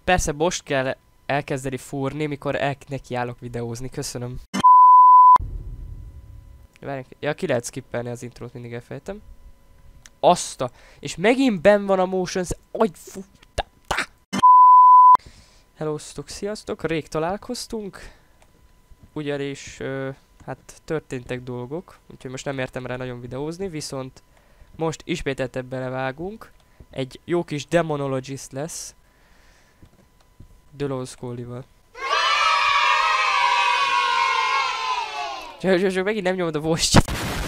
Persze most kell elkezdeni fúrni, mikor nekiállok videózni. Köszönöm. Várjunk. Ja, ki lehet skippelni az intrót, mindig elfejtem. És megint benn van a motions. Hellóztok, sziasztok. Rég találkoztunk. Ugyanis, hát történtek dolgok. Úgyhogy most nem értem rá nagyon videózni, viszont most ismételten belevágunk. Egy jó kis demonologist lesz. Delos Collival. Csak megint nem nyomod a voice.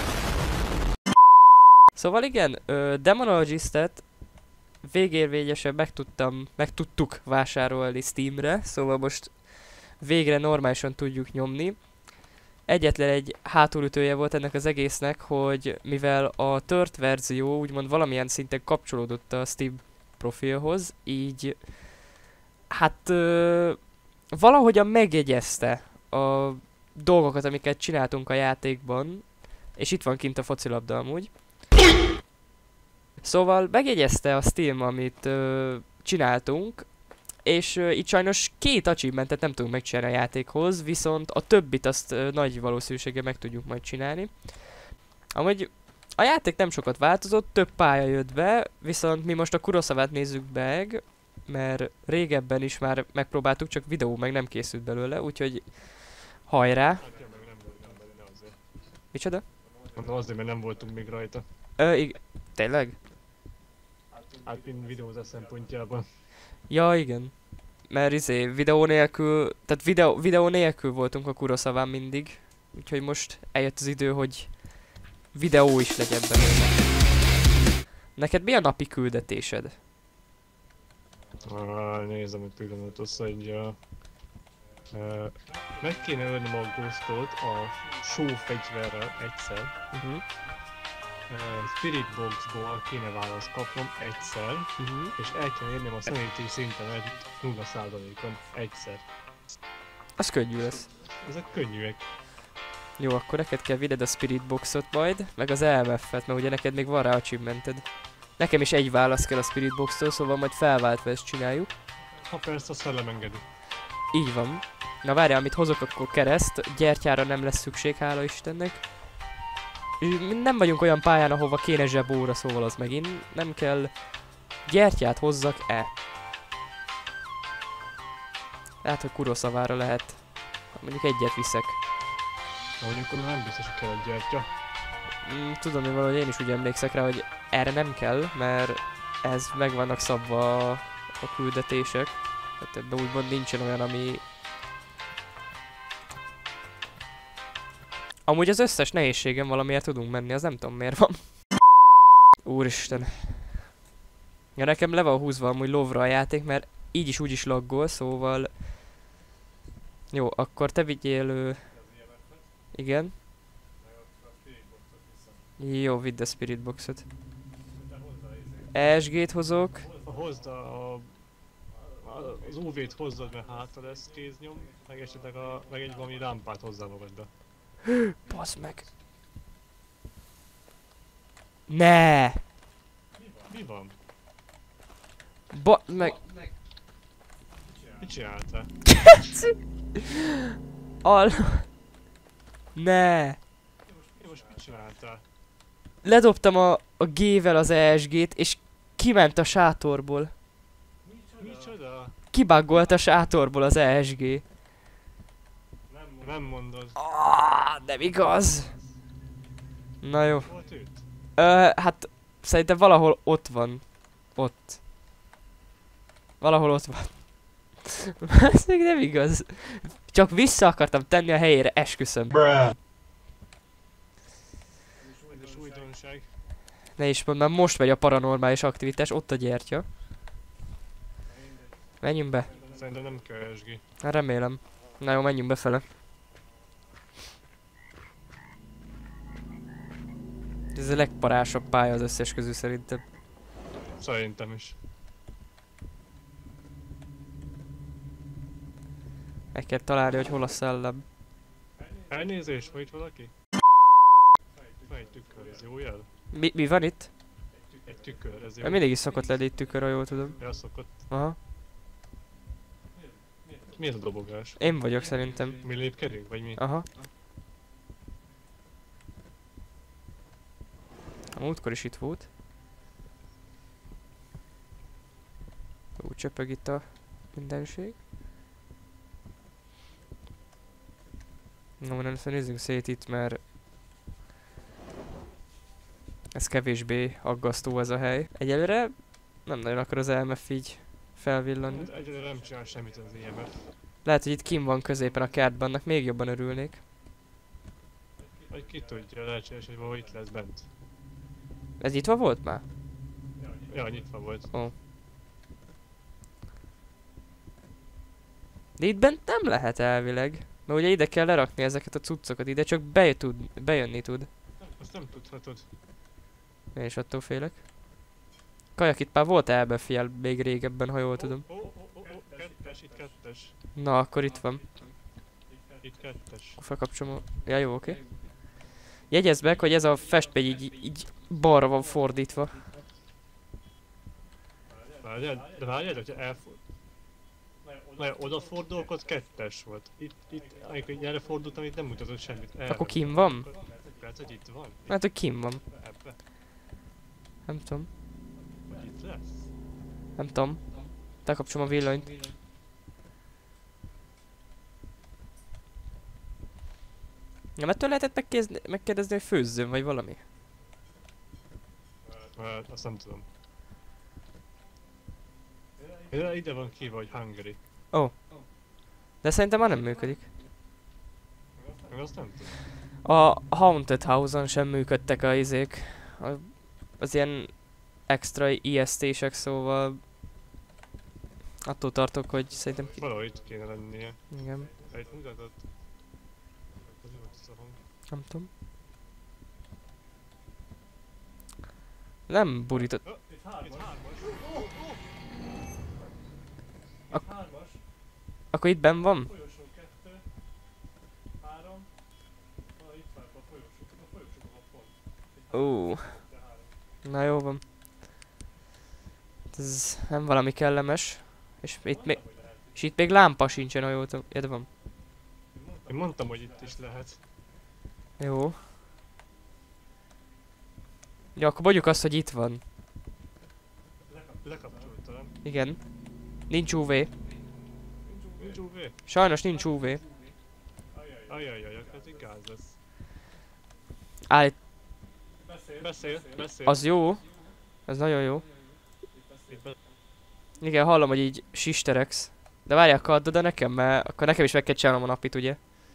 Szóval igen, demonologistet végérvényesen megtudtuk vásárolni Steamre, szóval most végre normálisan tudjuk nyomni. Egyetlen egy hátulütője volt ennek az egésznek, hogy mivel a tört verzió úgymond valamilyen szinten kapcsolódott a Steam profilhoz, így hát valahogyan megjegyezte a dolgokat, amiket csináltunk a játékban, és itt van kint a focilabda amúgy. Szóval megjegyezte a Steam, amit csináltunk, és itt sajnos 2 achievementet nem tudunk megcsinálni a játékhoz, viszont a többit azt nagy valószínűséggel meg tudjuk majd csinálni. Amúgy a játék nem sokat változott, több pálya jött be, viszont mi most a Kurosawát nézzük meg, mert régebben is már megpróbáltuk, csak videó meg nem készült belőle, úgyhogy hajrá! Micsoda? Mondom azért, mert nem voltunk még rajta. Tényleg? Hát mind videózás szempontjában. Ja, igen. Mert videó nélkül, tehát videó nélkül voltunk a Kurosawán mindig. Úgyhogy most eljött az idő, hogy videó is legyen belőle. Neked mi a napi küldetésed? Nézem egy pillanat, hogy meg kéne ölni a Ghostot a sófegyverrel egyszer. Spirit Boxból kéne választ kapnom egyszer, és el kell érnem a sanity szintemet 0%-on egyszer. Az könnyű lesz. Ezek könnyűek. Jó, akkor neked kell vinned a Spirit Boxot majd, meg az EMF-et, mert ugye neked még van rá achievemented. Nekem is egy válasz kell a Spirit Box-tól, szóval majd felváltva ezt csináljuk. Ha persze, a szellem engedi. Így van. Na várjál, amit hozok, akkor kereszt. Gyertyára nem lesz szükség, hála Istennek. Nem vagyunk olyan pályán, ahova kéne zsebóra, szóval az megint nem kell. Gyertyát hozzak-e? Lehet, hogy Kurosavára lehet. Mondjuk egyet viszek. De mondjuk nem biztos, hogy kell egy gyertya. Tudom, hogy valahogy én is úgy emlékszek rá, hogy erre nem kell, mert ez meg vannak szabva a küldetések. Tehát ebben úgymond nincsen olyan, ami... Amúgy az összes nehézségem valamiért tudunk menni, az nem tudom miért van. Úristen. Ja, nekem le van húzva amúgy lovra a játék, mert így is úgy is laggol, szóval... Jó, akkor te vigyél... Igen. Jó, vidd a Spirit Boxot. ESG-t hozok. Hozd az UV-t hozzad, mert hátra lesz kéznyom, meg esetleg meg egy valami lámpát hozzá magadba. Baszd meg. Ne! Mi van? Meg... Mit csináltál? Ne! Most mit csináltál? Ledobtam a G-vel az ESG-t, és kiment a sátorból. Micsoda? Kibuggolt a sátorból az ESG. Nem mondod. Nem igaz. Na jó. Volt őt? Hát szerintem valahol ott van. Ott. Valahol ott van. Ez még nem igaz. Csak vissza akartam tenni a helyére, esküszöm. Ez is újdonság. Ne is mondd, már most megy a paranormális aktivitás, ott a gyertya. Menjünk be. Szerintem nem kell SG. Hát remélem. Na jó, menjünk befele. Ez a legparásabb pálya az összes közül szerintem. Szerintem is. Meg kell találni, hogy hol a szellem. Elnézést, van itt valaki? Van egy tükör, ez jó jel? Mi van itt? Egy tükör, ez jó. Mindig is szokott lenni itt tükör, ha jól tudom. Ja, szokott. Aha. Mi ez a dobogás? Én vagyok szerintem. Mi lépkedünk, vagy mi? Aha. A múltkor is itt volt. Úgy csöpög itt a mindenség. No, nem nézzünk szét itt, mert ez kevésbé aggasztó ez a hely. Egyelőre nem nagyon akar az EMF így felvillanni. Egyelőre nem csinál semmit az IMF. Lehet, hogy itt kim van középen a kertben, annak még jobban örülnék. Vagy ki tudja, lehetséges, hogy valahogy itt lesz bent. Ez nyitva volt már? Ja, nyitva volt. De itt bent nem lehet elvileg. Mert ugye ide kell lerakni ezeket a cuccokat, ide csak bejönni tud. Azt nem tudhatod. Én is attól félek. Kajak, itt már volt elbefiel még régebben, ha jól tudom. Kettes, itt kettes. Na, akkor itt van. Itt kettes. Akkor felkapcsolom a... Ja, jó, oké. Jegyezd meg, hogy ez a festmény így balra van fordítva. Várjál, de várjál, hogyha elfordul. Na, odafordulok, ott kettes volt. Itt, amikor erre fordultam, itt nem mutatott semmit. Akkor kim van? Lehet, hogy itt van? Hát, hogy kim van. Ebbe? Nem tudom. Vagy itt lesz? Nem tudom. Lekapcsolom a villanyt. Nem ettől lehetett megkérdezni, hogy főzzön, vagy valami? Azt nem tudom. Ja, ide van kívül, hogy Hungary. De szerintem már nem működik. Meg azt nem tudom. A Haunted House-on sem működtek a izék. Az ilyen extra IST-sek, szóval... Attól tartok, hogy szerintem... Valahogy itt kéne lennie. Igen, Itt mutatott. Az jó, az a hang. nem tudom. Nem burított... Itt hármas. Akkor itt benn van? Folyosó 2, 3. Itt van a folyosókon van pont. Na jó van. Ez nem valami kellemes. És itt még lámpa sincsen, ha jól tudom. Ja, de van. Én mondtam, hogy itt is lehet. Jó. Ja, akkor mondjuk azt, hogy itt van. Lekapcsoltam. Igen. Nincs UV. Nincs UV? Sajnos nincs UV. Ajajajaj, ez így gáz lesz. Állít. Beszél. Az jó. Ez nagyon jó. Igen, hallom, hogy így sistereksz. De várjál, akkor add oda nekem, mert akkor nekem is meg kell csinálnom a napit, ugye?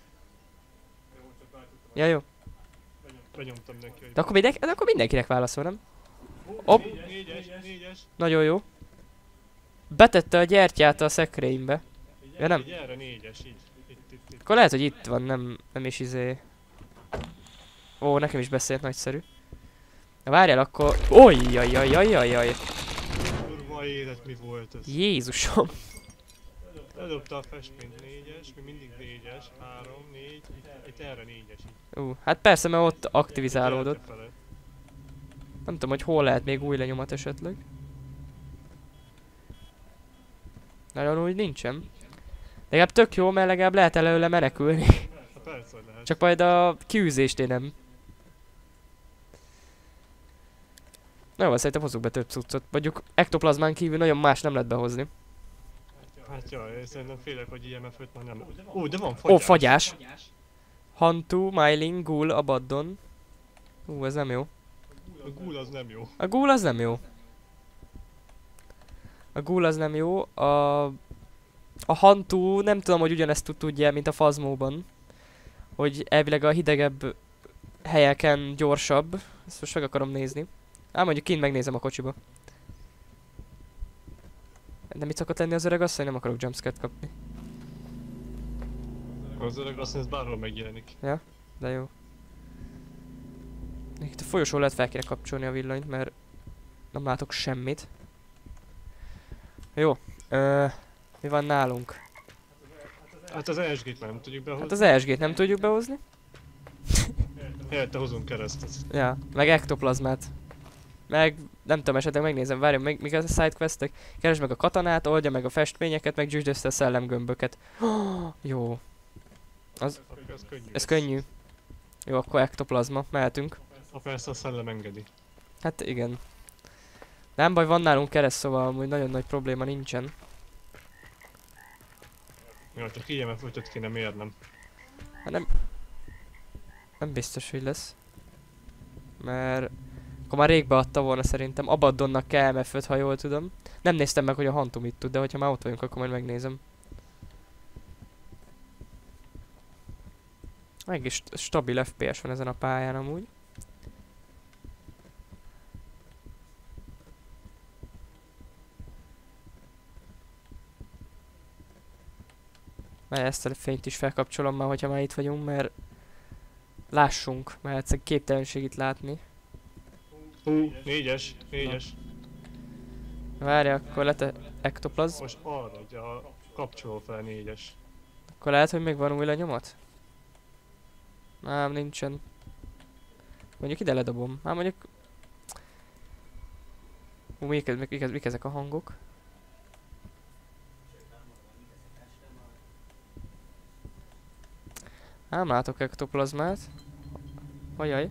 Ja, jó. Benyomtam neki, hogy... De akkor mindenkinek válaszol, nem? Hopp. Négyes. Nagyon jó. Betette a gyertyát a szekrénybe. Ja, nem? Így erre négyes, így. Itt. Akkor lehet, hogy itt van, nem is izé... Ó, nekem is beszélt, nagyszerű. Na várjál, akkor... Ojjajjajjajjajjaj. Kurva élet, mi volt ez? Jézusom. Ledobta a festményt négyes, mi mindig négyes, 3, 4, itt erre négyes így. Hát persze, mert ott aktivizálódott. Errefele. Nem tudom, hogy hol lehet még új lenyomat esetleg. Nagyon úgy nincsen. Legalább tök jó, mert legalább lehet előle menekülni. Hát persze, hogy lehet. Csak majd a kiűzést én nem. Na jó, szerintem hozzuk be több cuccot. Mondjuk ektoplazmán kívül nagyon más nem lehet behozni. Hát jaj, én szerintem félek, hogy IMF 5 már nem. Ó, de van fagyás. Ó, fagyás! Hantu, Myling, Ghoul, Abaddon. Ez nem jó. A ghoul az nem jó. A Ghoul az nem jó. A Ghoul az nem jó. A Hantu nem tudom, hogy ugyanezt tudja, mint a Phasmóban. Hogy elvileg a hidegebb helyeken gyorsabb. Ezt most meg akarom nézni. Mondjuk kint megnézem a kocsiba. De mit szokott lenni az öreg asszony? Nem akarok jumpscare-t kapni. Az öreg azt ez bárhol megjelenik. De jó. Itt a folyosó lehet fel kéne kapcsolni a villanyt, mert nem látok semmit. Jó. Mi van nálunk? Hát az ESG-t már nem tudjuk behozni. Hát az ESG-t nem tudjuk behozni. Helyette hozunk keresztet. Ja, meg ektoplazmát. Meg nem tudom, esetleg megnézem, várjam, még a sidequestek. Keresd meg a katonát, oldja meg a festményeket, meg gyűjtsd össze a szellemgömböket. Jó. Akkor ez könnyű. Ez könnyű. Jó, akkor ektoplazma, mehetünk. Ha persze a szellem engedi. Hát igen. Nem baj, van nálunk kereszt, szóval amúgy nagyon nagy probléma nincsen. Ja, csak IMF-5-öt kéne mérnem. Hát nem biztos, hogy lesz. Mert akkor már rég beadta volna szerintem. Abaddonnak kell MF5, ha jól tudom. Nem néztem meg, hogy a Hantu mit tud, de hogyha már ott vagyunk, akkor majd megnézem. Meg is stabil FPS van ezen a pályán amúgy. Mert ezt a fényt is felkapcsolom már, hogyha már itt vagyunk, mert lássunk, mert egyszerűen képtelenség itt látni. 4-es, 4-es. Várja, akkor ektoplaz. Most arra, hogy a kapcsoló fel 4-es. Akkor lehet, hogy még van új lenyomat? Nem, nincsen. Mondjuk ide ledobom. Hát mondjuk... Mik ezek a hangok? Nem látok ektoplazmát. Ajaj.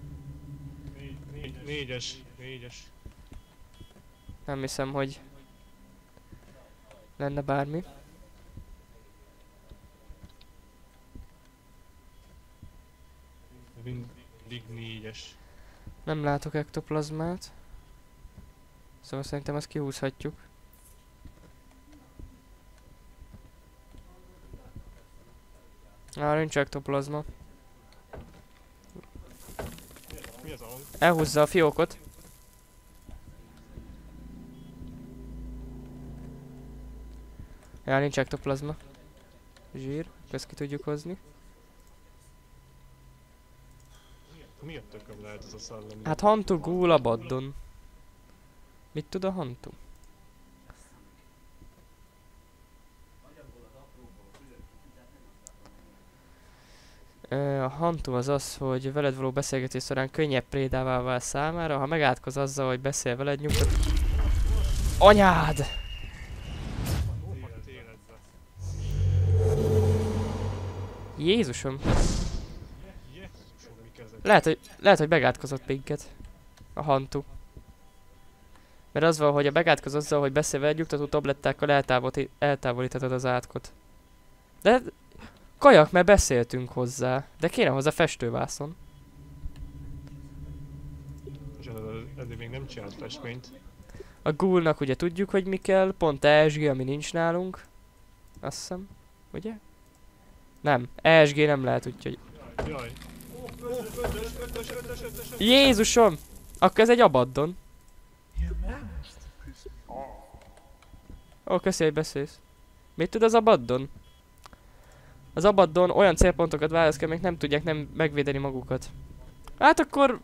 4-es, 4-es. Nem hiszem, hogy lenne bármi. Mindig 4-es. Nem látok ektoplazmát. Szóval szerintem ezt kihúzhatjuk. Nincs ektoplazma. Mi az a hang? Elhúzza a fiókot. Nincs ektoplazma. Zsír. Ezt ki tudjuk hozni. Mi a tököm lehet ez a szellem? Hát Hantu Ghoul Abaddon. Mit tud a Hantu? A Hantu az az, hogy veled való beszélgetés során könnyebb prédává vál számára, ha megátkoz azzal, hogy beszél veled, nyugtat... Anyád! Jézusom! Jézusom, mik ezek? Lehet, hogy megátkozott minket. A Hantu. Mert az van, hogy a megátkoz azzal, hogy beszél veled, nyugtató tablettákkal eltávolíthatod az átkot. De... Kajak, mert beszéltünk hozzá. De kéne hozzá festővászon. És eddig még nem csinált festményt. A ghoulnak ugye tudjuk, hogy mi kell. Pont ESG, ami nincs nálunk. Azt hiszem. Ugye? Nem. ESG nem lehet, úgyhogy... Jaj. Jézusom! Akkor ez egy Abaddon. Ó, köszi, hogy beszélsz. Mit tud az Abaddon? Az Abaddon olyan célpontokat választ kell, amik nem tudják nem megvédeni magukat. Hát akkor...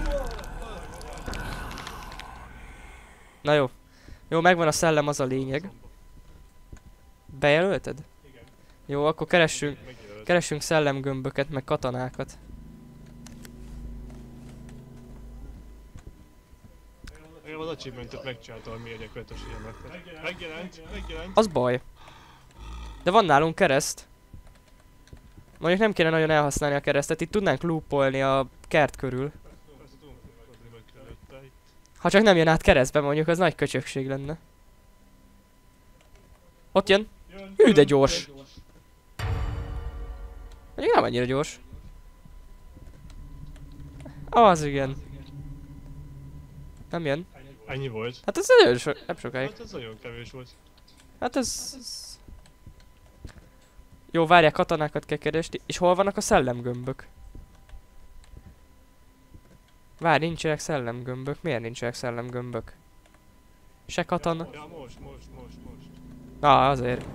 Na jó. Jó, megvan a szellem, az a lényeg. Bejelölted? Igen. Jó, akkor keressünk szellemgömböket, meg katonákat. Én az achievementet megcsináltam, ami egyek vetes ilyenek. Megjelent. Az baj. De van nálunk kereszt. Mondjuk nem kéne nagyon elhasználni a keresztet, itt tudnánk loopolni a kert körül. Ha csak nem jön át keresztbe, mondjuk az nagy köcsökség lenne. Ott jön. Hű, de gyors. Mondjuk nem annyira gyors. Az igen. Nem jön. Ennyi volt. Hát ez nagyon nem sokáig. Hát ez nagyon kevés volt. Hát ez... Jó, várják, katonákat kell keresni. És hol vannak a szellemgömbök? Várj, nincsenek szellemgömbök. Miért nincsenek szellemgömbök? Se katona. Ja, most. Azért.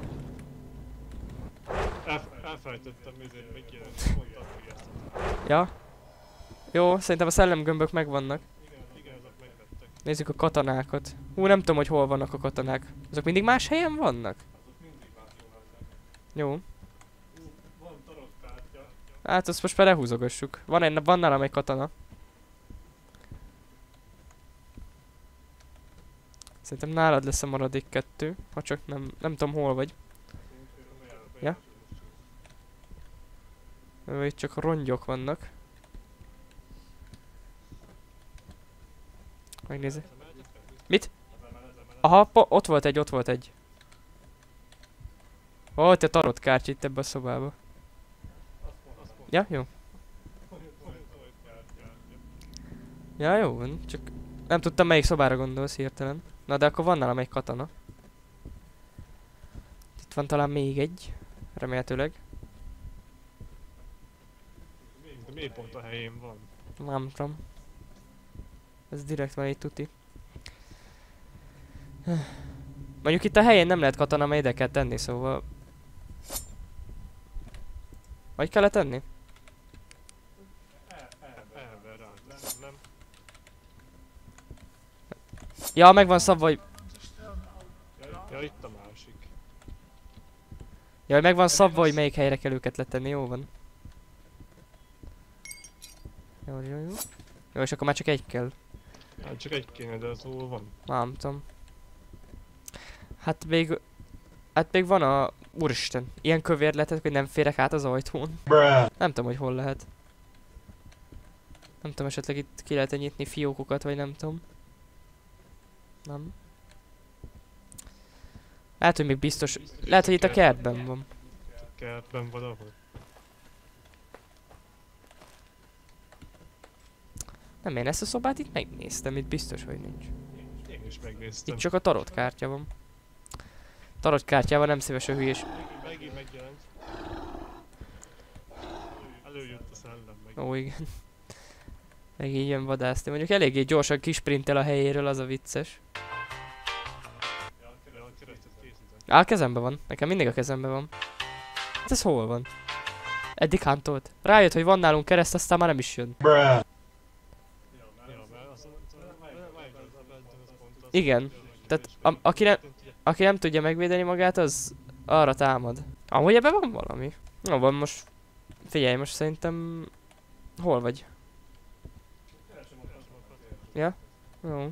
Elfelejtettem, ezért megjelent. Mondtam, hogy ezt. Ja. Jó, szerintem a szellemgömbök megvannak. Igen, azok megvettek. Nézzük a katonákat. Nem tudom, hogy hol vannak a katonák. Azok mindig más helyen vannak? Jó. Van tarotkártya. Hát azt most már lehúzogassuk. Van nálam egy katona. Szerintem nálad lesz a maradék 2, ha csak nem tudom hol vagy. Ja? Itt csak rongyok vannak. Megnézzük. Mit? Aha, ott volt egy, ott volt egy. Ó, te tarot kártya itt ebbe a szobába. Ja, jó. Ja, jó van, csak nem tudtam melyik szobára gondolsz hirtelen. Na de akkor van nálam egy katana. Itt van talán még egy, remélhetőleg. De miért pont a helyén van? Nem tudom. Ez direkt van itt tuti. Mondjuk itt a helyén nem lehet katana, mert ide kell tenni, szóval... Hogy kellett tenni? Elver rá, nem? Ja, meg van szabva, hogy... Ja, itt a másik. Ja, meg van szabva, hogy melyik helyre kell őket letenni, jó van. Jó, jó, jó. Jó, és akkor már csak egy kell. Hát csak egy kéne, de az hol van? Nem tudom. Hát még van a... Úristen, ilyen kövér lehetett, hogy nem férek át az ajtón. Nem tudom, hogy hol lehet. Nem tudom, esetleg itt ki lehet nyitni fiókokat, vagy nem tudom. Nem. Lehet, hogy még biztos... Lehet, hogy itt a kertben van. A kertben valahol. Nem, én ezt a szobát itt megnéztem, itt biztos, hogy nincs. Én is megnéztem. Itt csak a tarot kártya van. Tarot kártyával nem szíves a hülyés. Megint megjelent. Előjött a szellem meg. Ó, igen. Meg így jön vadászni. Mondjuk eléggé gyorsan kisprintel a helyéről, az a vicces. Ja, a keresztet készítem. Á, a kezembe van. Nekem mindig a kezembe van. Hát ez hol van? Eddig huntolt. Rájött, hogy van nálunk kereszt, aztán már nem is jön. Ja, mert az Igen. Tehát aki nem tudja megvédeni magát, az arra támad. Amúgy ebben van valami. No, van most... Figyelj, most szerintem... Hol vagy? Ja? Jó.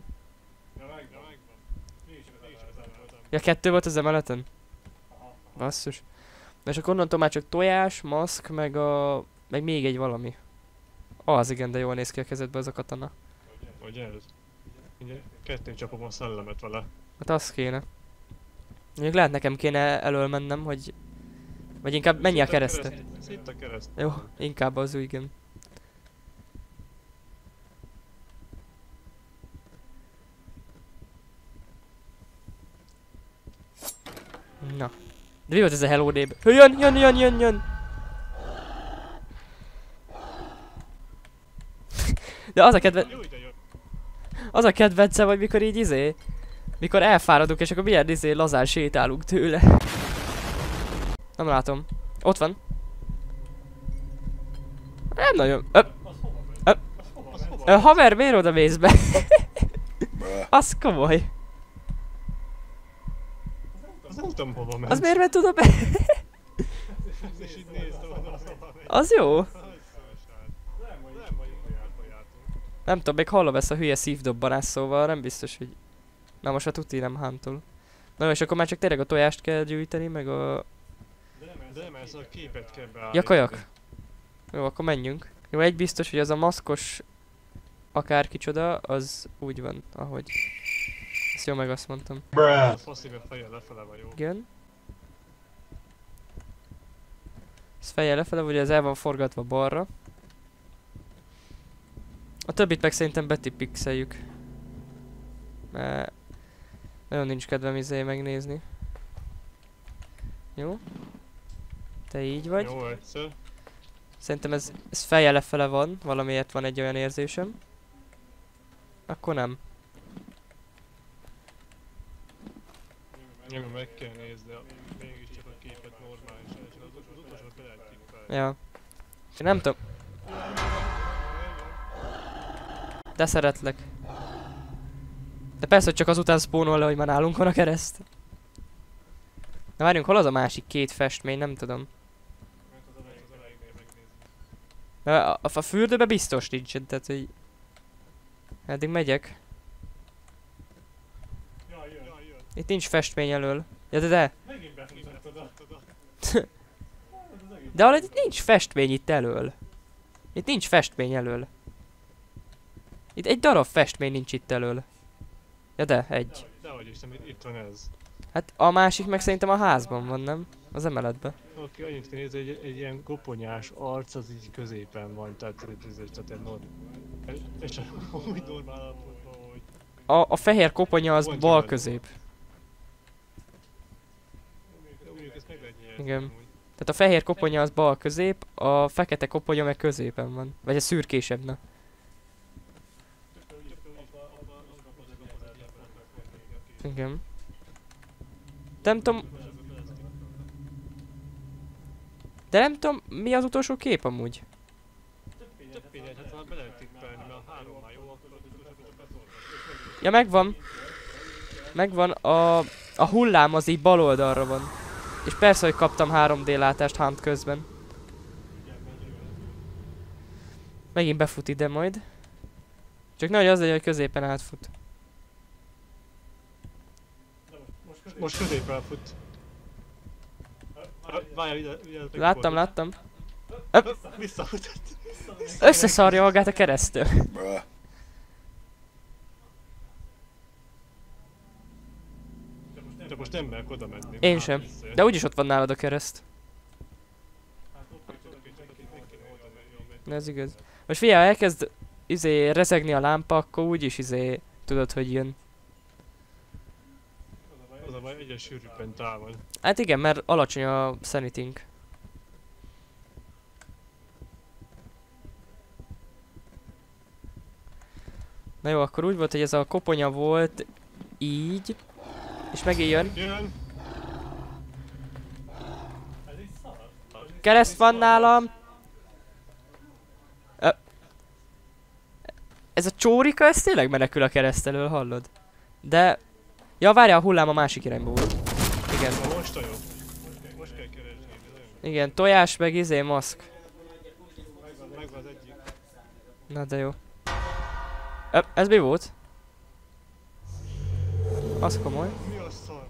Ja, 2 volt az emeleten? Basszus. Na és akkor onnantól már csak tojás, maszk, meg még egy valami. Az igen, de jól néz ki a kezedbe az a katana. Hogy ez? Ugye, kettőn csapom a szellemet vele. Hát az kéne. Mondjuk lehet nekem kéne elől mennem, hogy... Vagy inkább menj a keresztet. Itt a kereszt. Jó, inkább az úgy, igen. Na. De mi volt ez a Hello Day-ben? Jön! De az a kedvence, vagy mikor így mikor elfáradunk, és akkor milyen lazán sétálunk tőle. Nem látom. Ott van. Nem nagyon. Haver, miért oda mész be? Az komoly. Az nem tudom hova ment. Az miért ment oda be? És így néztem oda, hova ment. Az jó. Nem, vagy jártunk. Nem tudom, még hallom ezt a hülye szívdobbanást, szóval nem biztos, hogy... Na most a tuti nem hántol. Na jó, és akkor már csak tényleg a tojást kell gyűjteni, meg a... De nem, ez a képet kell beállítani. Ja, kajak. Jó, akkor menjünk. Jó, egy biztos, hogy az a maszkos... Akárkicsoda, az úgy van, ahogy... Ezt jó meg azt mondtam. A faszíve feje lefele van, jó? Igen. Ez fejjel lefele, ugye ez el van forgatva balra. A többit meg szerintem betipixeljük. Mert... Nagyon nincs kedvem megnézni. Jó. Te így vagy. Jó, egyszer. Szerintem ez fejjel lefele van, valamiért van egy olyan érzésem. Akkor nem. Nem, meg kell nézni, mégiscsak a képet normálisan, és az utolsó be lehet tippelni. Ja. Én nem tudom. De szeretlek. De persze, hogy csak azután spawnol le, hogy már nálunk van a kereszt. Na várjunk, hol az a másik 2 festmény, nem tudom. A fürdőben biztos nincsen, tehát hogy... Eddig megyek. Ja, Itt nincs festmény elől. Ja de. Megint befutattad oda. De valahogy itt nincs festmény itt elől. Itt nincs festmény elől. Itt egy darab festmény nincs itt elől. Ja de, egy. Dehogy is, itt van ez. Hát a másik meg szerintem a házban van, nem? Az emeletben. Oké, annyit kell nézni, hogy egy ilyen koponyás arc az így középen van, tehát egy és úgy normál állapotban, hogy... A fehér koponya az bal közép. Mondjuk ezt meg lehet nyerni. Igen. Tehát a fehér koponya az bal közép, a fekete koponya meg középen van. Vagy a szürkésebb, na. Igen. Nem tudom... De nem tudom, mi az utolsó kép amúgy? Több pénzet, hát ha be lehet tippelni, mert a 3 már jó, akkor Ja, megvan. Megvan, a hullám az így bal oldalra van. És persze, hogy kaptam 3D látást Hunt közben. Megint befut ide majd. Csak nagy az legyen, hogy középen átfut. most középen fut. Várjál, ide Láttam. Visszafutott. Összeszarja magát a keresztül. De most nem merek oda menni. Én sem. De úgyis ott van nálad a kereszt. Ez igaz. Most figyelj, ha elkezd rezegni a lámpa, akkor úgyis tudod, hogy jön. Az a baj, egyre sűrűbben támad. Hát igen, mert alacsony a sanity-nk. Na jó, akkor úgy volt, hogy ez a koponya volt így. És megint jön. Jön! Kereszt van nálam! Ez a csórika, ez tényleg menekül a kereszt elől, hallod? De... Ja, várjál, a hullám a másik irányba volt. Igen. Most a jó. Most kell keresni. Igen, tojás meg maszk. Megvan az egyik. Na de jó. Ez mi volt? Az komoly. Mi a szar?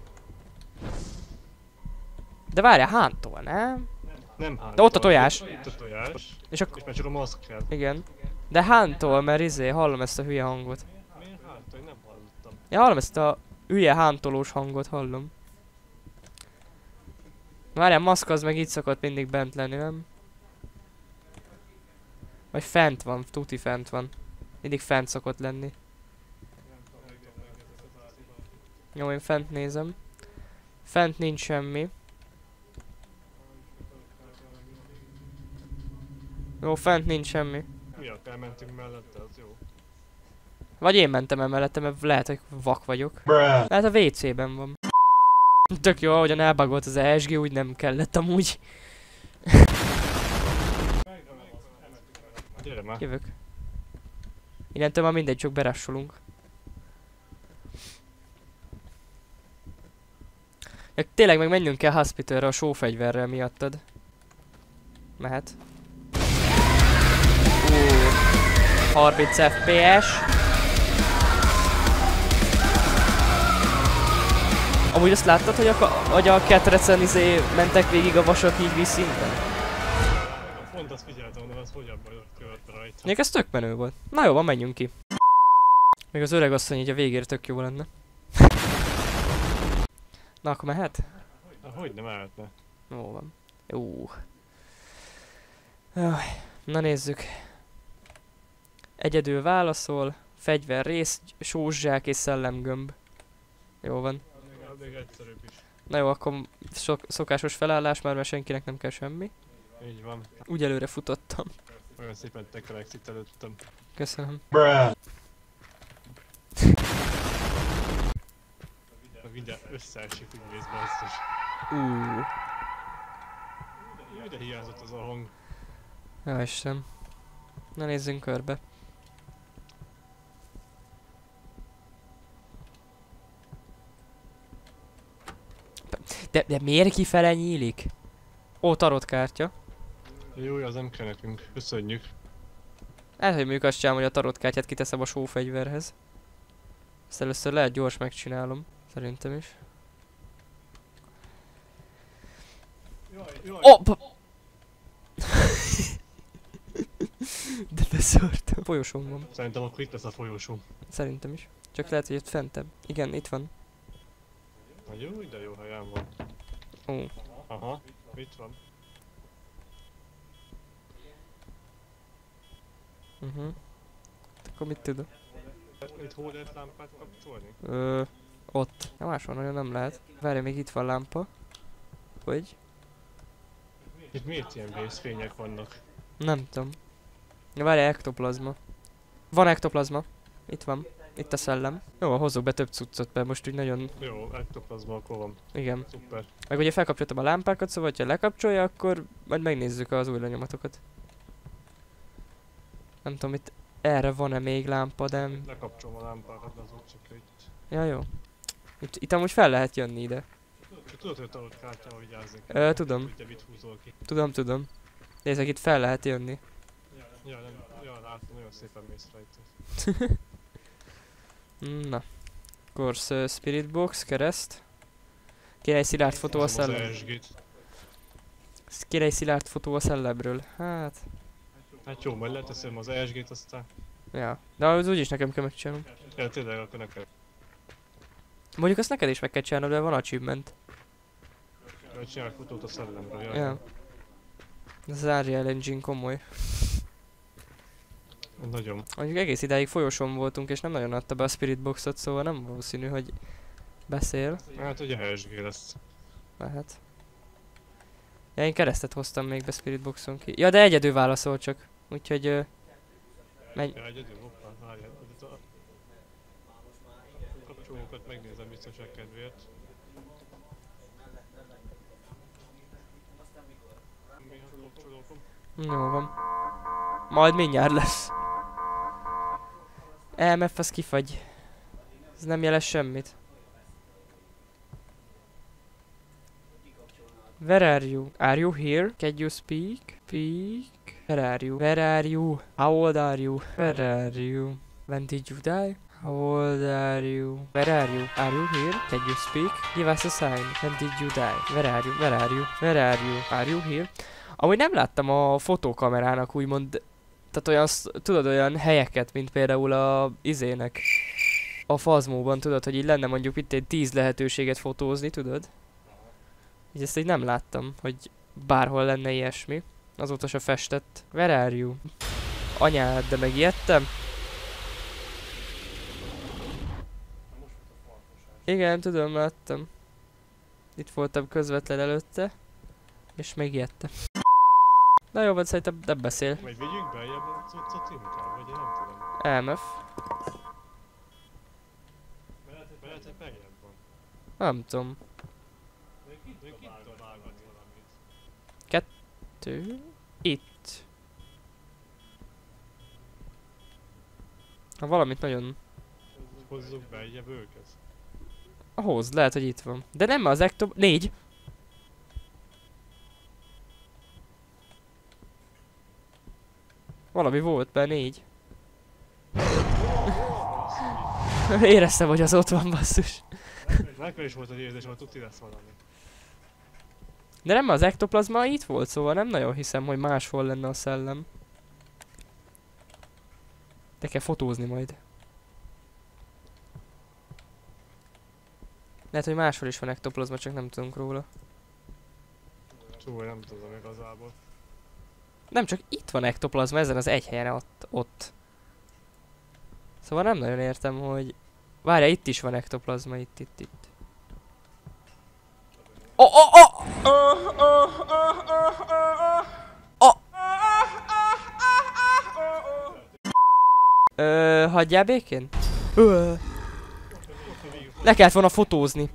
De várjál, hántól, nem? Nem hántól. De ott a tojás. Itt a tojás. És akkor... És már csak a maszk kell. Igen. De hántól, mert hallom ezt a hülye hangot. Miért hántól? Nem hallottam. Ja, hallom ezt a hülye hántolós hangot, hallom. Várjál, maszk az meg így szokott mindig bent lenni, nem? Vagy fent van, tuti fent van. Mindig fent szokott lenni. Jó, én fent nézem. Fent nincs semmi. Jó, fent nincs semmi. Mi a elmentünk mellette, az jó. Vagy én mentem emellette, mert lehet, hogy vak vagyok. Lehet a WC-ben van. Tök jó, ahogyan elbagolt az ESG, úgy nem kellett amúgy. Gyere már. Jövök. Innentől már mindegy, csak berassolunk. Ja, tényleg meg menjünk kell hospitalra a sófegyverrel miattad. Mehet. 30 FPS. Amúgy azt láttad, hogy a ketrecen mentek végig a vasok így vízszinten? Pont azt figyeltem, hogy az hogy abban követte rajta. Még ez tök menő volt. Na jó, van, menjünk ki. Még az öreg asszony így a végére tök jó lenne. Na akkor mehet? Hogy nem mehetne? Jó van. Jó. Jaj, na nézzük. Egyedül válaszol, fegyver rész, sózsák és szellemgömb. Jó van. Még egyszerűbb is. Na jó, akkor szokásos felállás már, mert senkinek nem kell semmi. Így van. Úgy előre futottam. Olyan szépen tekerek itt előttem. Köszönöm. A videó összeesik, úgy néz basszus. Jó, de hiányzott az a hang. Ja, Isten. Na nézzünk körbe. De miért kifele nyílik? Ó, tarotkártya. Jó, az nem kell nekünk. Köszönjük. Lehet, hogy mondjuk azt csinálom, hogy a tarotkártyát kiteszem a sófegyverhez. Ezt először lehet gyors megcsinálom. Szerintem is. Jaj. Oh! De beszartam. Folyosón van. Szerintem akkor itt lesz a folyosó. Szerintem is. Csak lehet, hogy ott fentebb. Igen, itt van. Na jó, de jó helyen van. Ó. Aha, itt van. Akkor mit tudok? Itt hol lehet lámpát kapcsolni? Ott. Ja, máshol nagyon nem lehet. Várj, még itt van lámpa. Hogy? Itt miért ilyen vészfények vannak? Nem tudom. Ja, várj, ektoplazma. Van ektoplazma. Itt van. Itt a szellem. Jó, hozzuk be több cuccot, mert most úgy nagyon... Jó, ektoplazma akkor van. Igen. Szuper. Meg ugye felkapcsoltam a lámpákat, szóval ha lekapcsolja, akkor majd megnézzük az új lenyomatokat. Nem tudom, itt erre van-e még lámpa, de... Lekapcsolom a lámpákat, de azok csak itt. Ja, jó. Itt amúgy fel lehet jönni ide. Tudod, hogy tarott kártyával vigyázni? Tudom. Ugye mit húzol ki? Tudom. Nézzek, itt fel lehet jönni. Ja, látom, nagyon szépen mész rajta. Na. Course Spirit Box, kereszt. Kéne egy szilárd fotó a szellem. Kéne egy szilárd fotó a szellemről. Hát jó, majd leteszem az ESG-t aztán. ja. De az úgyis nekem kell megcsinálnom. Ja, tényleg, akkor nekem. Mondjuk azt neked is meg kell csinálnod, de van achievement. Majd csinálj fotót a szellemről, Ja. Ez az Unreal Engine komoly. Nagyon. Mondjuk egész idáig folyosón voltunk és nem nagyon adta be a Spirit Boxot, szóval nem valószínű, hogy beszél. Hát ugye ESG lesz. Lehet. Ja, én keresztet hoztam még be Spirit Boxon ki. Ja, de egyedül válaszol csak. Úgyhogy menj. Ja, egyedül, hoppá, várjál. A kapcsolókat megnézem biztonság kedvéért. Mi a kapcsolókom? Jó van. Majd mindjárt lesz. EMF az kifagy. Ez nem jeles semmit. Where are you? Are you here? Can you speak? Speak? Where are you? Where are you? How old are you? Where are you? When did you die? How old are you? Where are you? Are you here? Can you speak? Give us a sign. When did you die? Where are you? Where are you? Where are you? Are you here? Ahogy nem láttam a fotókamerának úgymond, tehát olyan, tudod, olyan helyeket, mint például a izének. A Fazmóban, tudod, hogy így lenne mondjuk itt egy 10 lehetőséget fotózni, tudod? Így ezt így nem láttam, hogy bárhol lenne ilyesmi. Azóta se festett. Where are you? Anyád, de megijedtem. Igen, tudom, láttam. Itt voltam közvetlen előtte. És megijedtem. Na jó, vagy szerintem nem beszél. Majd vigyünk beljebb a cuccot inkább, vagy én nem tudom. EMF. Lehet, hogy beljebb van. Nem tudom. Még itt vágat valamit. Itt. Ha valamit nagyon... Hozzuk beljebb őket. Ahhoz, lehet, hogy itt van. De nem az ektop... 4! Valami volt be, 4. Éreztem, hogy az ott van, basszus. Nekem is volt egy érzés, hogy tuti lesz valami. De nem, az ektoplazma itt volt, szóval nem nagyon hiszem, hogy máshol lenne a szellem. De kell fotózni majd. Lehet, hogy máshol is van ektoplazma, csak nem tudunk róla. Csúly, nem tudom igazából. Nem, csak itt van ektoplazma, ezen az egy helyen ott. Szóval nem nagyon értem, hogy... Várjál, itt is van ektoplazma, itt. Hagyjál békén? Le kellett volna fotózni.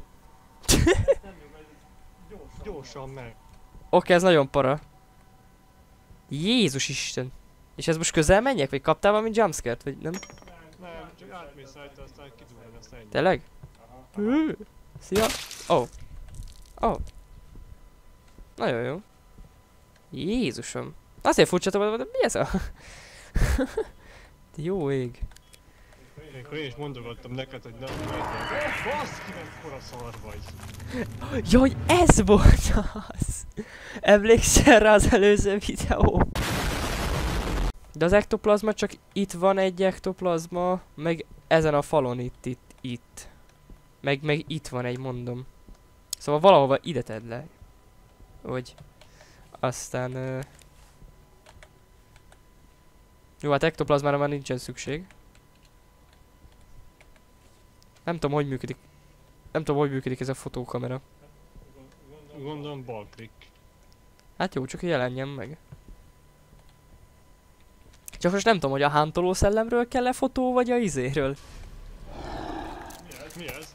Gyorsan meg. Oké, ez nagyon para. Jézus Isten. És ez most közel menjek? Vagy kaptál valami jumpscare-t? Vagy nem? Nem, csak átmész rajta, aztán kidugod, aztán ennyi. Tényleg? Szia! Oh. Nagyon jó. Jézusom. Azért furcsa, hogy mi ez a... Jó ég. Akkor én is mondogattam neked, hogy nem legyen. Baszki, mekkora szar vagy. Jaj, ez volt az! Emlékszel rá az előző videó? De az ektoplazma csak itt van egy ektoplazma, meg ezen a falon itt. Meg itt van egy, mondom. Szóval valahova ide tedd le. Hogy. Aztán... Jó, hát ektoplazmára már nincsen szükség. Nem tudom, hogy működik. Nem tudom, hogy működik ez a fotókamera. Gondolom balklik. Hát jó, csak jelenjen meg. Csak most nem tudom, hogy a hántoló szellemről kell-e fotó, vagy a izéről. Mi ez?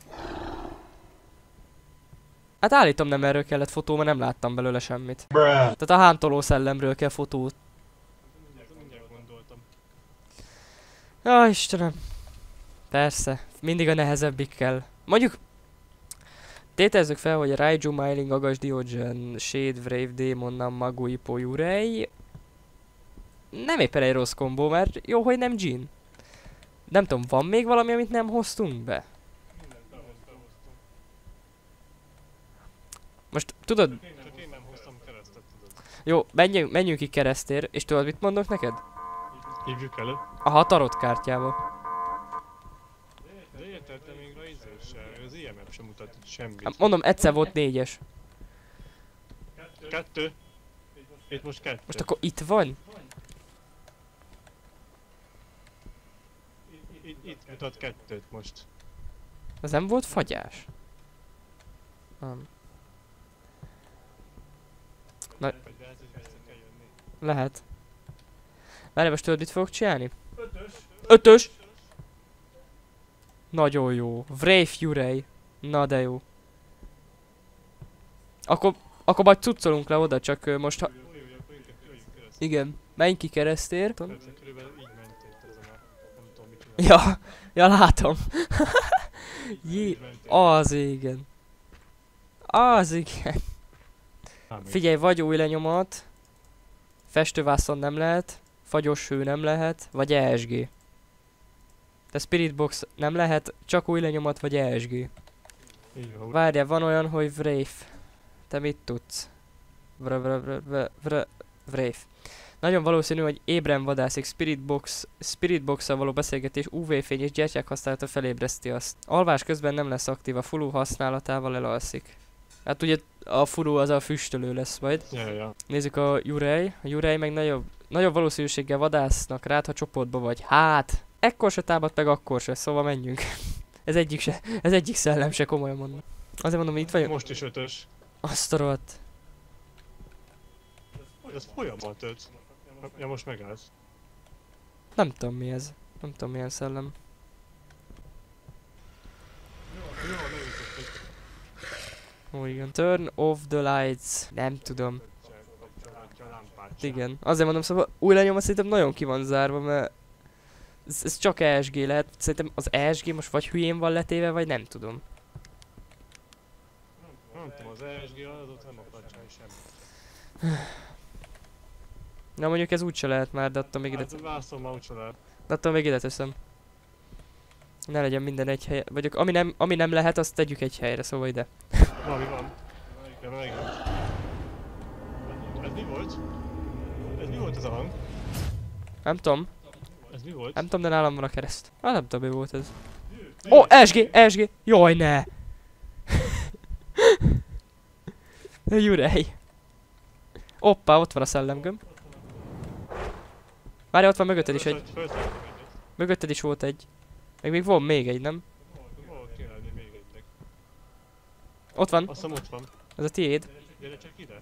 Hát állítom nem erről kellett fotó, mert nem láttam belőle semmit. Tehát a hántoló szellemről kell fotót. Mindjárt gondoltam. Ja, Istenem. Persze, mindig a nehezebbik kell. Mondjuk... Tételezzük fel, hogy a Raiju, Myling, Agas, Diogen, Shade, Wraith, Demon, Magu, Ippo, Yurei... Nem éppen egy rossz kombó, mert jó, hogy nem Jhin. Nem tudom, van még valami, amit nem hoztunk be? Most tudod... Csak én nem hoztam keresztet, tudod. Jó, menjünk ki keresztér, és tudod mit mondok neked? Hívjuk elő. A tarot kártyával. De érted, te még rajzol se. Az IMF sem mutat semmit. Hát mondom, egyszer volt 4-es. 2. Itt most 2. Most akkor itt van? Itt mutat 2-t most. Az nem volt fagyás? Nem. Na, Vagy lehet, hogy vissza kell jönni. lehet. Várj, most tudod, mit fogok csinálni? 5-ös. 5-ös! Nagyon jó. Wraith Yurei. Na de jó. Akkor majd cuccolunk le oda, csak most ha... Jó, akkor inkább jöjjünk keresztül. Igen. Menj ki keresztér. Persze, körülbelül így mentél ezen a... Nem tudom, mit csinálni. Ja, látom. Jé, Így mentél. az igen. Az igen. Számít. Figyelj, vagy új lenyomat. Festővászon nem lehet. Fagyos hő nem lehet. Vagy ESG. De Spirit Box nem lehet, csak új lenyomat vagy ESG. Így van. Várjál, van olyan, hogy Wraith. Te mit tudsz? Wraith. Nagyon valószínű, hogy ébren vadászik. Spirit Box-szal való beszélgetés, UV-fény és gyertyák használata felébreszti azt. Alvás közben nem lesz aktív, a furu használatával elalszik. Hát ugye a furu az a füstölő lesz majd. Ja. Nézzük a Yurei. A Yurei meg nagyobb valószínűséggel vadásznak rád, ha csoportba vagy. Hát, ekkor se támad meg, akkor se, szóval menjünk. ez egyik szellem se, komolyan mondom. Azért mondom, hogy itt vagyok. Most is 5-ös. Azt a rohadt. Ez folyamat 5. Ja, most megállsz. Nem tudom mi ez. Nem tudom milyen szellem. Jó, leütöttük. Ó igen. Turn off the lights. Nem tudom. Kapcsolhatja a lámpát. Igen. Azért mondom, szóval új lenyom szerintem nagyon ki van zárva, mert ez csak ESG lehet. Szerintem az ESG most vagy hülyén van letéve, vagy nem tudom. Nem tudom, az ESG adatot nem akar csinálni semmit. Na mondjuk ez úgyse lehet már, de attól még ide, Hát vászol már úgyse lehet. de attól még ide teszem. Ne legyen minden egy helyen. Vagy ami nem lehet, azt tegyük egy helyre, szóval ide. Valami van. Ja, megvan. Ez mi volt? Ez mi volt ez a hang? Nem tudom. Ez mi volt? Nem tudom, de nálam van a kereszt. Ah, nem tudom, mi volt ez. Ó, ESG! ESG! Jaj, ne! Jurei. Hoppá, ott van a szellemgömb. Várj, ott van mögötted is egy. Mögötted is volt egy. Még van még egy, nem? Hol kell lenni még egynek? Ott van. Azt hiszem ott van. Ez a tiéd. Gyere csak ide.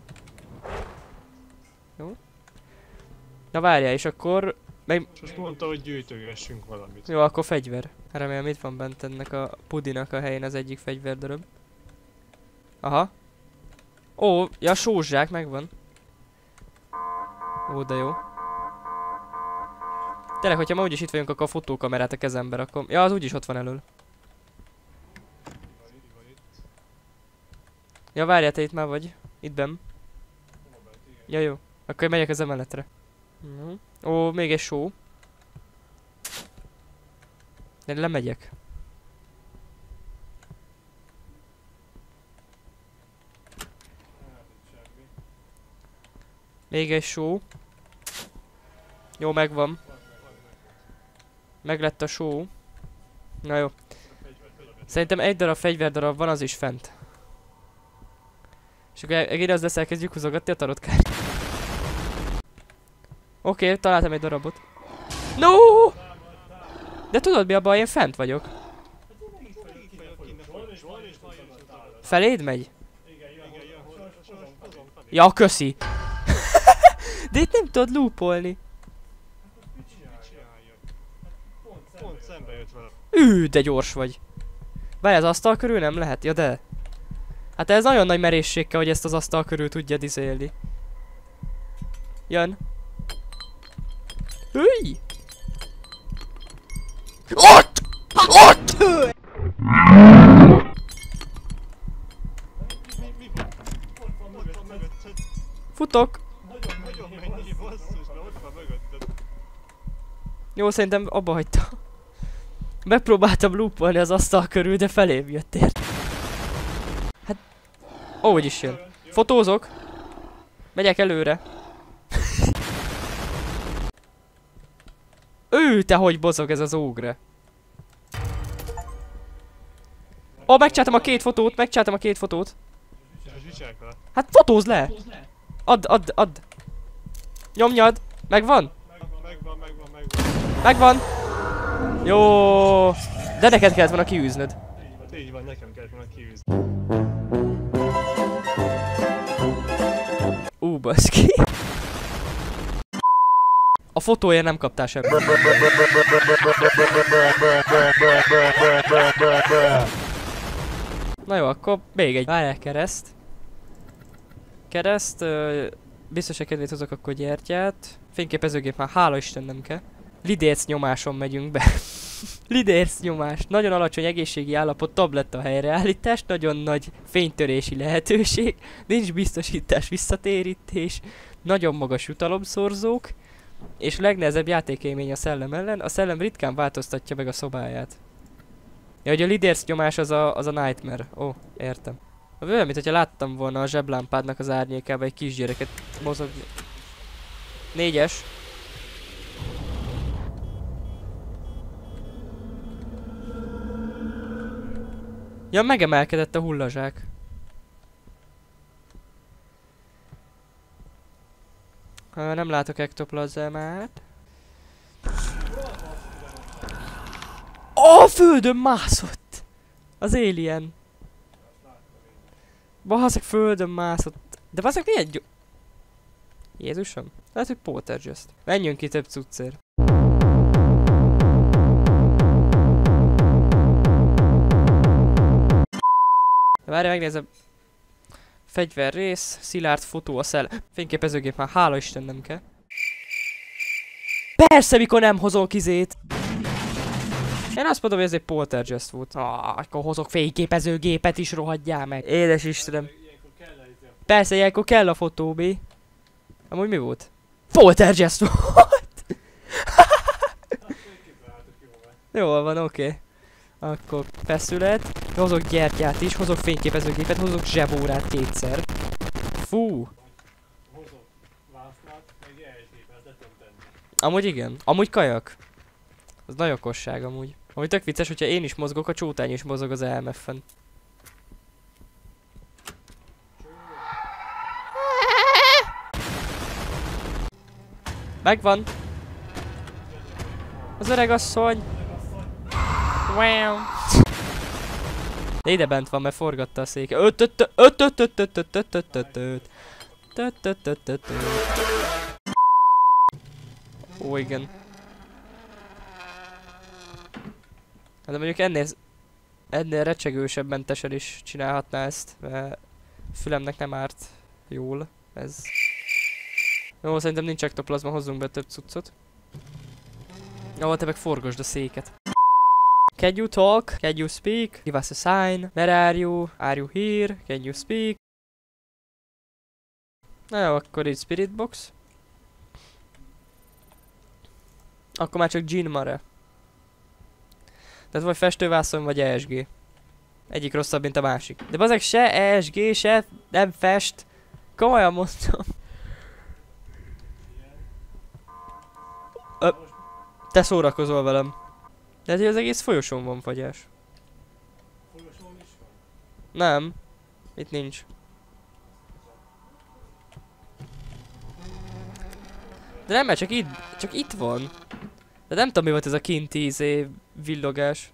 Na várjál, és akkor... Meg... Most mondta, hogy gyűjtögessünk valamit. Jó, akkor fegyver. Remélem itt van bent ennek a pudinak a helyén az egyik fegyverdarab. Aha. Ó, ja, a sózsák megvan. Ó, de jó. Tényleg, hogyha ma úgyis itt vagyunk, akkor a fotókamerát a kezembe rakom. Ja, az úgyis ott van elől. Ja, várjál, te itt már vagy. Itt benn. Ja, jó. Akkor megyek az emeletre. Ó, még egy só. Én lemegyek. Még egy só. Jó, megvan. Meglett a só. Na jó. Szerintem egy darab fegyverdarab van, az is fent. És akkor egész az lesz, elkezdjük húzogatni a tarotkát. Oké, találtam egy darabot. No! De tudod mi a baj? Én fent vagyok. Feléd megy? Ja, köszi. De itt nem tudod loopolni. Pont szembe jött vele. De gyors vagy. Várj, az asztal körül nem lehet? Ja, de. Hát ez nagyon nagy merészség kell, hogy ezt az asztal körül tudja izélni. Jön. Hüj! Ott! Ott! Futok! Nagyon mennyi basszus, mert ott van mögötted. Jó, szerintem abba hagyta. Megpróbáltam loopolni az asztal körül, de felém jött ért. Hát... Ahogy is jön. Fotózok. Megyek előre. Te hogy bozog ez az ógre. Megcsináltam a két fotót, Hát fotózd le! Add! Nyomjad! Megvan? Megvan! Jó! De neked kellett volna kiűznöd. Hát így van, nekem kellett volna kiűzni. Baszki. A fotóért nem kaptál semmit. Na jó, akkor még egy. Várjál, kereszt. Biztos, hogy kedvét hozok akkor gyertyát. Fényképezőgép már, hála Isten nem kell. Lidérc nyomáson megyünk be. Lidérc nyomás. Nagyon alacsony egészségi állapot, tabletta helyreállítás, nagyon nagy fénytörési lehetőség, nincs biztosítás, visszatérítés, nagyon magas jutalomszorzók, és legnehezebb játékélmény a szellem ellen, a szellem ritkán változtatja meg a szobáját. Ja, hogy a lidérc nyomás az a nightmare. Értem. Olyan, mint hogyha láttam volna a zseblámpádnak az árnyékába egy kisgyereket mozogni. 4-es. Ja, megemelkedett a hullazsák. Nem látok ektoplazmát. A földön mászott! Az alien. Baszek, földön mászott. De baszek, milyen Jézusom? Lehet, hogy poltergeist. Menjünk ki több cuccért. Várj, megnézem. Fegyverrész, szilárd fotó a fényképezőgép már, hála Isten nem kell. Persze, mikor nem hozok izét! Én azt mondom, hogy ez egy poltergeist volt. Akkor hozok fényképezőgépet is, rohadjál meg. Édes Istenem. Persze, ilyenkor kell a fotó, B. Amúgy mi volt? Poltergeist volt! Jól van, oké. Akkor feszület. Hozok gyertyát is, hozok fényképezőgépet, hozok zsebórát kétszer. Fú! Amúgy igen. Amúgy kajak. Az nagy okosság amúgy. Amúgy tök vicces, hogyha én is mozgok, a csótány is mozog az EMF-en. Megvan! Az öreg asszony! Wow. De ide bent van, mert forgatta a széke. Ó, igen. Hát de mondjuk ennél recsegősebb mentesen is csinálhatná ezt, mert fülemnek nem árt jól ez. Jó, szerintem nincs ektoplazma, hozzunk be több cuccot. Jó, te meg forgasd a széket. Can you talk? Can you speak? Give us a sign. Where are you? Are you here? Can you speak? Na jó, akkor itt spirit box. Akkor már csak Jean Mare. Tehát vagy festővászon, vagy ESG. Egyik rosszabb, mint a másik. De bazeg se ESG, se nem fest. Komolyan mondtam. Te szórakozol velem. De hát az egész folyosón van fagyás. Nem. Itt nincs. De nem, mert csak itt van. De nem tudom mi volt ez a kinti villogás.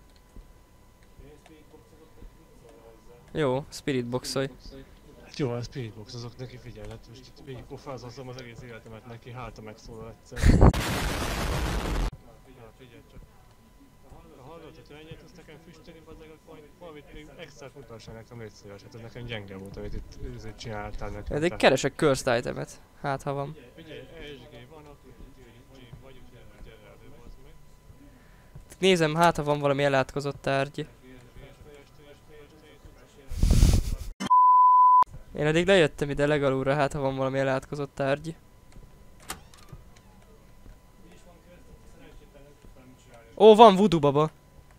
Jó, spiritboxolj. Hát jó, a spiritbox azok neki figyelhet, most itt végigpofázom az egész életemet neki, hát ha megszólal egyszer. Na, figyelj csak. Hallod, hogy ennyit tudsz nekem füstölni, bazdmeg, valamit még extra mutassanak nekem, légy szíves, hát ez nekem gyenge volt, amit itt csináltál nekem. Eddig keresek cursed itemet. Hát ha van. Figyelj, ESG van, akkor gym vagy, úgyhogy gyere elő, bazd meg. Nézem, hát ha van valami elátkozott tárgy. Én eddig lejöttem ide legalulra, hát ha van valami elátkozott tárgy. Ó, van voodoo baba.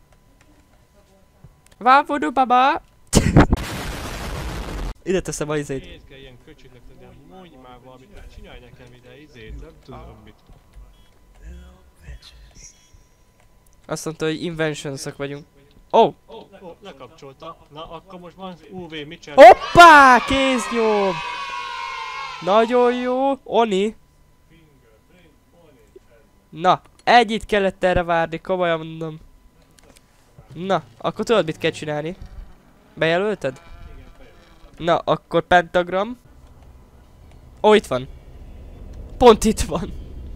Van voodoo baba. Ide teszem a izét. Miért kell ilyen köcsögnek lenni, mondj már valamit, mert csinálj nekem ide izét, nem tudom mit. Azt mondta, hogy inventionsok vagyunk. Oh! Ó, lekapcsolta. Na, akkor most van UV Mitchell. Hoppá! Kéznyom! Nagyon jó! Oni! Na, egyit kellett erre várni, komolyan mondom. Na, akkor tudod mit kell csinálni? Bejelölted? Na, akkor pentagram. Ó, itt van. Pont itt van.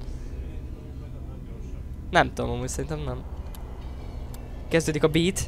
Nem tudom, amúgy szerintem nem. Kezdődik a beat.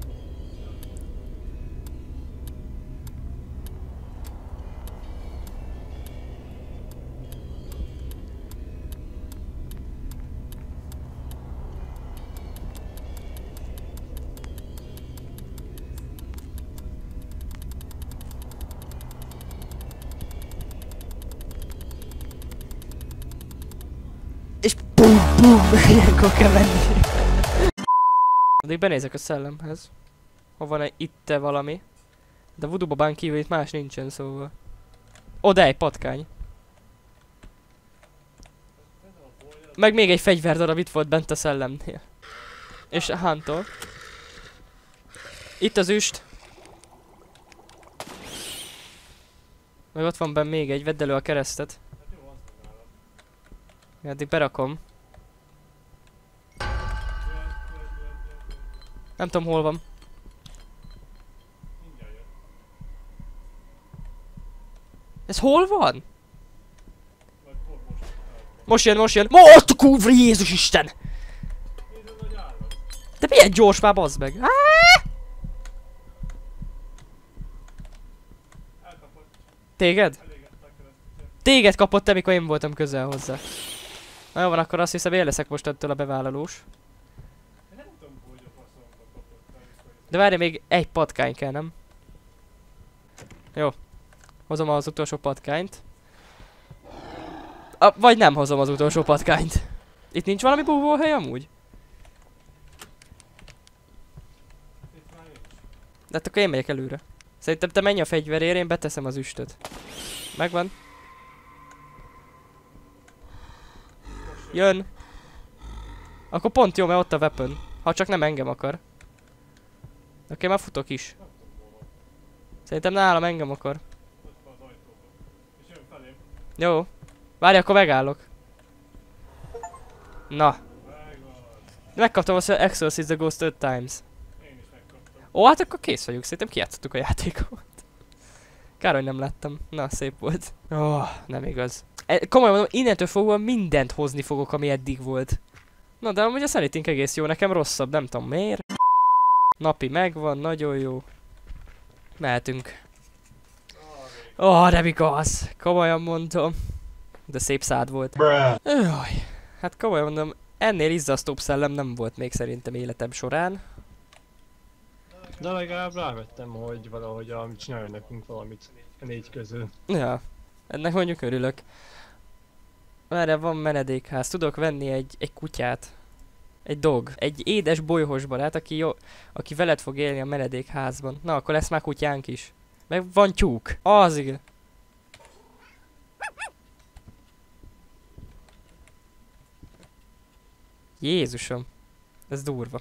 És bum bum, ilyenkor kell menni. Addig benézek a szellemhez. Ha van itt valami. De voodoo babán kívül itt más nincsen, szóval. Ó, de egy patkány. Meg még egy fegyverdarab itt volt bent a szellemnél. És a hántól. Itt az üst. Meg ott van benn még egy, vedd elő a keresztet. Addig berakom. Nem tudom hol van. Ez hol van? Most jön, most jön. Most a kurva Jézus Isten! De milyen gyors már, bazd meg? Téged? Téged kapott, amikor én voltam közel hozzá. Na jó van, akkor azt hiszem én leszek most ettől a bevállalós. De várj, még egy patkány kell, nem? Jó. Hozom az utolsó patkányt. Vagy nem hozom az utolsó patkányt. Itt nincs valami búvóhely amúgy? De hát akkor én megyek előre. Szerintem te menj a fegyverért, én beteszem az üstöt. Megvan. Jön. Akkor pont jó, mert ott a weapon. Ha csak nem engem akar. Oké, már futok is. Szerintem nálam engem akar. Jó. Várj, akkor megállok. Na. Megkaptam azt, hogy Exorcist the Ghost 5 times. Ó, hát akkor kész vagyunk. Szerintem kijátszottuk a játékot. Kár, hogy nem láttam. Na, szép volt. Ó, nem igaz. Komolyan mondom, innentől fogva mindent hozni fogok, ami eddig volt. Na, de amúgy a Sanity egész jó, nekem rosszabb, nem tudom miért. Napi megvan, nagyon jó. Mehetünk. Ó, nem igaz. Komolyan mondom. De szép szád volt. Jaj. Hát komolyan mondom, ennél izzasztóbb szellem nem volt még szerintem életem során. De legalább rávettem, hogy valahogy csináljon nekünk valamit a 4 közül. Ja. Ennek mondjuk örülök. Erre van menedékház. Tudok venni egy kutyát. Egy dog. Egy édes bolyhos barát, aki veled fog élni a menedékházban. Na, akkor lesz már kutyánk is. Meg van tyúk. Az igen. Jézusom. Ez durva.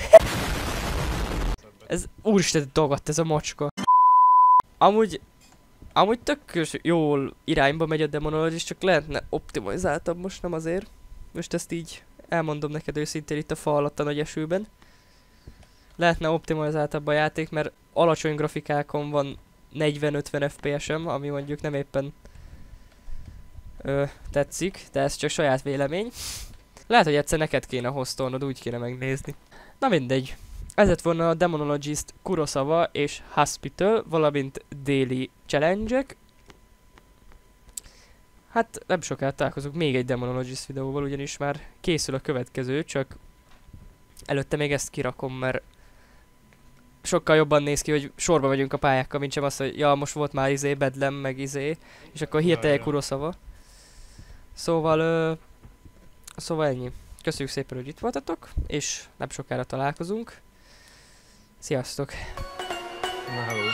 Ez úristen dagadt ez a macska. Amúgy tök jól irányba megy a Demonologist, csak lehetne optimalizáltabb most, nem azért. Most ezt így elmondom neked őszintén itt a fa alatt a nagy esőben. Lehetne optimalizáltabb a játék, mert alacsony grafikákon van 40-50 FPS-em, ami mondjuk nem éppen tetszik, de ez csak saját vélemény. Lehet, hogy egyszer neked kéne hoztolnod, úgy kéne megnézni. Na mindegy. Ez lett volna a Demonologist, Kurosawa és Hospital, valamint déli challenge-ek. Hát nem sokára találkozunk még egy Demonologist videóval, ugyanis már készül a következő, csak előtte még ezt kirakom, mert sokkal jobban néz ki, hogy sorba vagyunk a pályákkal, mint sem az, hogy ja, most volt már Bedlam, meg és akkor hirtelen Kurosawa. Szóval ennyi. Köszönjük szépen, hogy itt voltatok, és nem sokára találkozunk. Sziasztok! Na, hello.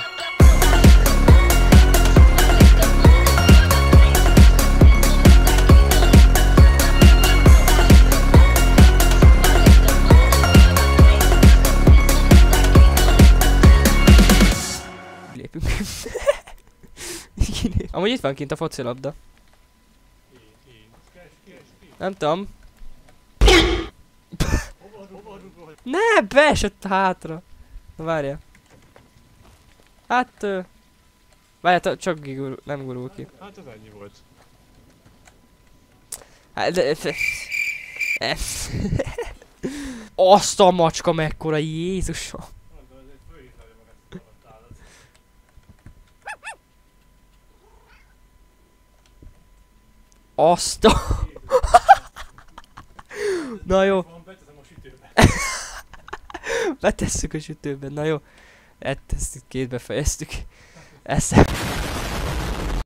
Lépünk. Amúgy itt van kint a focilabda. Nem tudom. Ne, beesett hátra. Na várjál. Hát... várjál, csak nem gurul ki. Hát ez ennyi volt. Hát de... Azt a macska mekkora, Jézusom! Azt a... Na jó. Betesszük a sütőben, na jó. Ezt itt kétbe fejeztük. Eszem.